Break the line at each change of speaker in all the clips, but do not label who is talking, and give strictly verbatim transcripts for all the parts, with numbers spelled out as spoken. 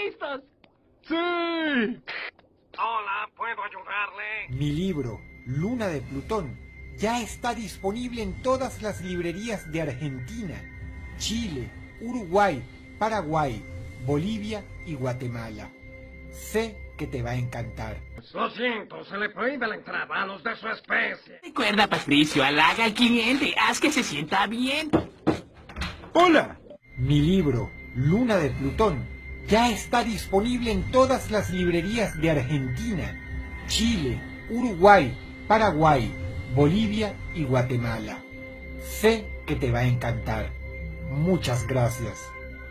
listos?
¡Sí!
Hola, ¿puedo ayudarle?
Mi libro, Luna de Plutón, ya está disponible en todas las librerías de Argentina, Chile, Uruguay, Paraguay, Bolivia y Guatemala. Sé que te va a encantar.
Lo siento, se le prohíbe la entrada a los de su especie.
Recuerda, Patricio, halaga al cliente, haz que se sienta bien.
¡Hola!
Mi libro, Luna de Plutón, ya está disponible en todas las librerías de Argentina, Chile, Uruguay, Paraguay, Bolivia y Guatemala. Sé que te va a encantar. Muchas gracias.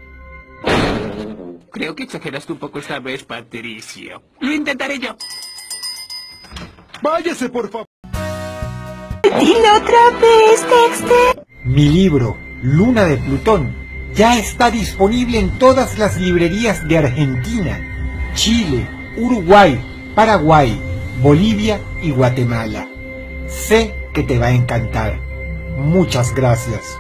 Creo que exageraste un poco esta vez, Patricio. Lo intentaré yo.
¡Váyase, por favor!
Dile otra vez, Dexter.
Mi libro, Luna de Plutón, ya está disponible en todas las librerías de Argentina, Chile, Uruguay, Paraguay, Bolivia y Guatemala. Sé que te va a encantar. Muchas gracias.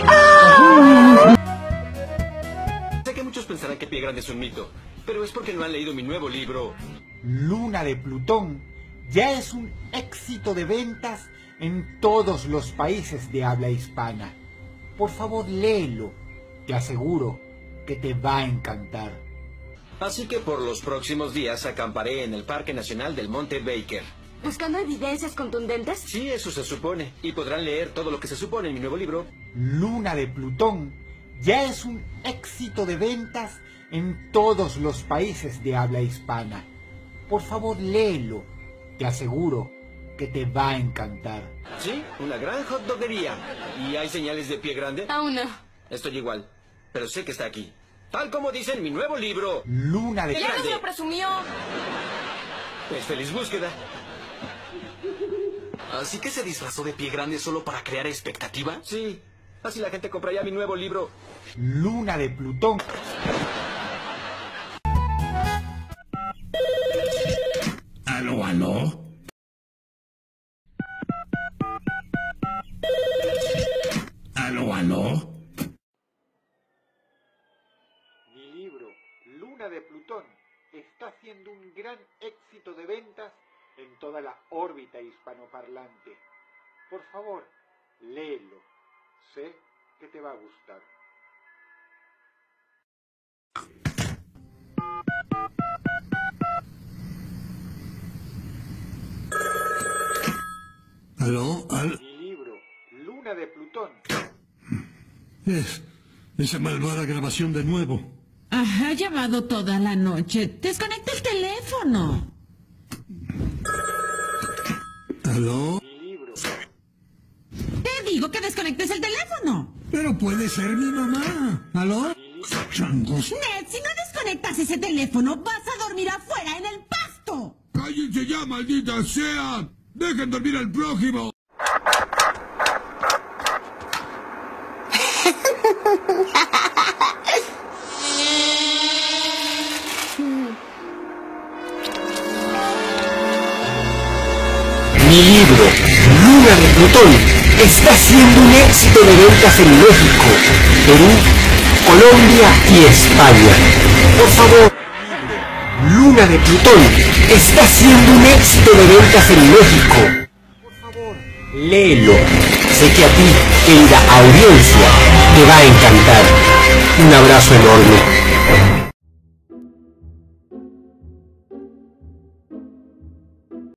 Sé que muchos pensarán que Pie Grande es un mito, pero es porque no han leído mi nuevo libro.
Luna de Plutón ya es un éxito de ventas en todos los países de habla hispana. Por favor, léelo. Te aseguro que te va a encantar.
Así que por los próximos días acamparé en el Parque Nacional del Monte Baker.
¿Buscando evidencias contundentes?
Sí, eso se supone. Y podrán leer todo lo que se supone en mi nuevo libro.
Luna de Plutón ya es un éxito de ventas en todos los países de habla hispana. Por favor, léelo. Te aseguro que te va a encantar.
Sí, una gran hot doguería. ¿Y hay señales de Pie Grande?
Aún no.
Estoy igual, pero sé que está aquí. Tal como dice en mi nuevo libro.
Luna de
¡Ya
Plutón.
nos lo presumió!
Pues feliz búsqueda.
¿Así que se disfrazó de Pie Grande solo para crear expectativa?
Sí, así la gente compraría mi nuevo libro.
Luna de Plutón.
¿Aló, aló? ¿Aló, aló?
Mi libro, Luna de Plutón, está siendo un gran éxito de ventas en toda la órbita hispanoparlante. Por favor, léelo. Sé que te va a gustar.
¿Aló? ¿Aló?
Mi libro, Luna de Plutón.
Es esa malvada grabación de nuevo.
Ajá, ha llamado toda la noche. Desconecta el teléfono.
¿Aló?
Mi libro.
Te digo que desconectes el teléfono.
Pero puede ser mi mamá. ¿Aló? Changos.
Ned, si no desconectas ese teléfono, vas a dormir afuera en el pasto.
¡Cállense ya, maldita sea! ¡Dejen dormir al prójimo!
Mi libro, Luna de Plutón, está siendo un éxito de ventas en México, Perú, Colombia y España. Por favor, Luna de Plutón está siendo un éxito de ventas en México. Por favor, léelo. Sé que a ti, querida audiencia, te va a encantar. Un abrazo enorme.